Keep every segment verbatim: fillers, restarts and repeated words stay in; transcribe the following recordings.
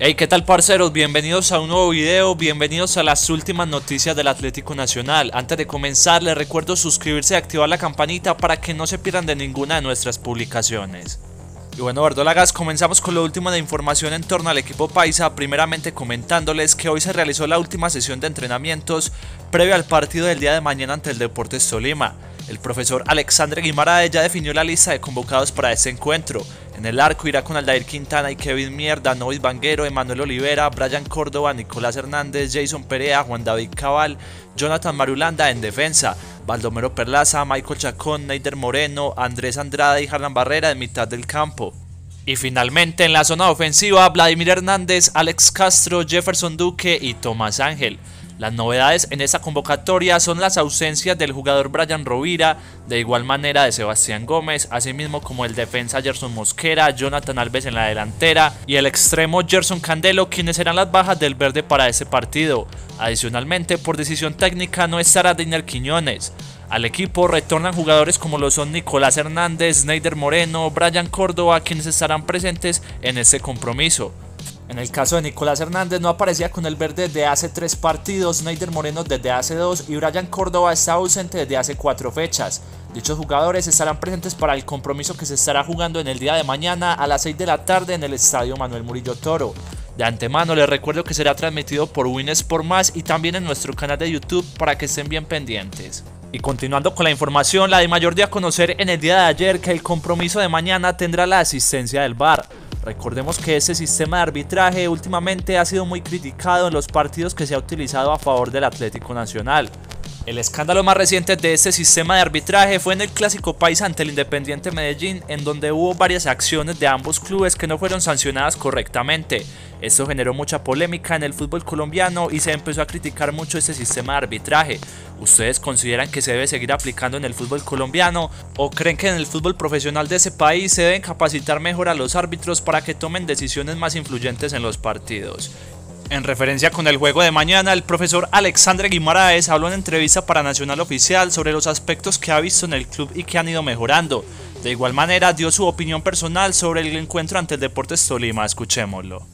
Hey, ¿qué tal, parceros? Bienvenidos a un nuevo video, bienvenidos a las últimas noticias del Atlético Nacional. Antes de comenzar, les recuerdo suscribirse y activar la campanita para que no se pierdan de ninguna de nuestras publicaciones. Y bueno, verdolagas, comenzamos con lo último de información en torno al equipo paisa, primeramente comentándoles que hoy se realizó la última sesión de entrenamientos previo al partido del día de mañana ante el Deportes Tolima. El profesor Alexandre Guimaraes ya definió la lista de convocados para ese encuentro. En el arco irá con Aldair Quintana y Kevin Mier, Danovis Vanguero, Emanuel Olivera, Brian Córdoba, Nicolás Hernández, Jason Perea, Juan David Cabal, Jonathan Marulanda en defensa, Baldomero Perlaza, Michael Chacón, Neider Moreno, Andrés Andrade y Harlan Barrera en mitad del campo. Y finalmente en la zona ofensiva, Vladimir Hernández, Alex Castro, Jefferson Duque y Tomás Ángel. Las novedades en esta convocatoria son las ausencias del jugador Brian Rovira, de igual manera de Sebastián Gómez, asimismo como el defensa Gerson Mosquera, Jonathan Alves en la delantera y el extremo Gerson Candelo, quienes serán las bajas del verde para este partido. Adicionalmente, por decisión técnica no estará Deiner Quiñones. Al equipo retornan jugadores como lo son Nicolás Hernández, Neider Moreno, Brian Córdoba, quienes estarán presentes en este compromiso. En el caso de Nicolás Hernández no aparecía con el verde desde hace tres partidos, Neider Moreno desde hace dos y Brian Córdoba está ausente desde hace cuatro fechas. Dichos jugadores estarán presentes para el compromiso que se estará jugando en el día de mañana a las seis de la tarde en el estadio Manuel Murillo Toro. De antemano les recuerdo que será transmitido por Win Sport Más y también en nuestro canal de YouTube para que estén bien pendientes. Y continuando con la información, la de mayor dio a conocer en el día de ayer que el compromiso de mañana tendrá la asistencia del V A R. Recordemos que este sistema de arbitraje últimamente ha sido muy criticado en los partidos que se ha utilizado a favor del Atlético Nacional. El escándalo más reciente de este sistema de arbitraje fue en el clásico paisa ante el Independiente Medellín, en donde hubo varias acciones de ambos clubes que no fueron sancionadas correctamente. Esto generó mucha polémica en el fútbol colombiano y se empezó a criticar mucho este sistema de arbitraje. ¿Ustedes consideran que se debe seguir aplicando en el fútbol colombiano o creen que en el fútbol profesional de ese país se deben capacitar mejor a los árbitros para que tomen decisiones más influyentes en los partidos? En referencia con el juego de mañana, el profesor Alexandre Guimaraes habló en entrevista para Nacional Oficial sobre los aspectos que ha visto en el club y que han ido mejorando. De igual manera dio su opinión personal sobre el encuentro ante el Deportes Tolima. Escuchémoslo.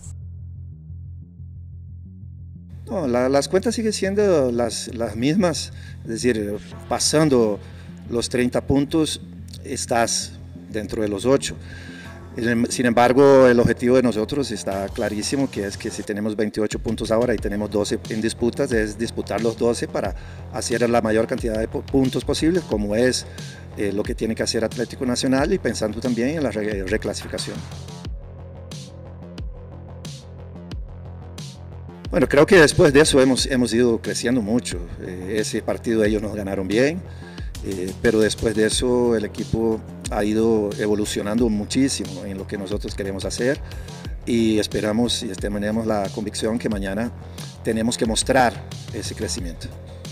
No, la, las cuentas siguen siendo las, las mismas, es decir, pasando los treinta puntos estás dentro de los ocho. Sin embargo, el objetivo de nosotros está clarísimo, que es que si tenemos veintiocho puntos ahora y tenemos doce en disputas, es disputar los doce para hacer la mayor cantidad de puntos posibles, como es eh, lo que tiene que hacer Atlético Nacional, y pensando también en la re reclasificación. Bueno, creo que después de eso hemos, hemos ido creciendo mucho. Eh, ese partido ellos nos ganaron bien, eh, pero después de eso el equipo ha ido evolucionando muchísimo en lo que nosotros queremos hacer y esperamos y tenemos la convicción que mañana tenemos que mostrar ese crecimiento.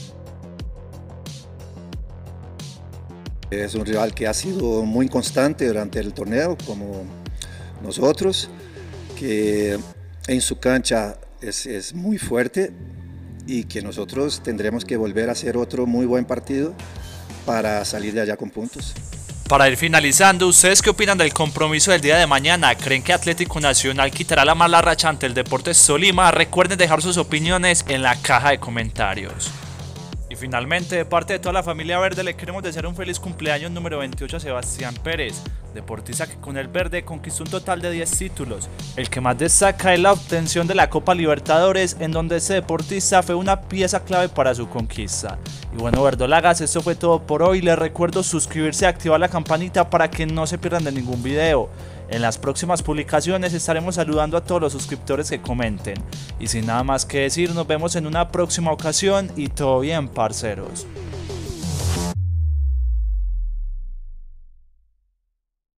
Es un rival que ha sido muy constante durante el torneo, como nosotros, que en su cancha es, es muy fuerte y que nosotros tendremos que volver a hacer otro muy buen partido para salir de allá con puntos. Para ir finalizando, ¿ustedes qué opinan del compromiso del día de mañana? ¿Creen que Atlético Nacional quitará la mala racha ante el Deportes Tolima? Recuerden dejar sus opiniones en la caja de comentarios. Y finalmente, de parte de toda la familia verde, le queremos desear un feliz cumpleaños número veintiocho a Sebastián Pérez, deportista que con el verde conquistó un total de diez títulos. El que más destaca es la obtención de la Copa Libertadores, en donde ese deportista fue una pieza clave para su conquista. Y bueno, verdolagas, esto fue todo por hoy. Les recuerdo suscribirse y activar la campanita para que no se pierdan de ningún video. En las próximas publicaciones estaremos saludando a todos los suscriptores que comenten. Y sin nada más que decir, nos vemos en una próxima ocasión y todo bien, parceros.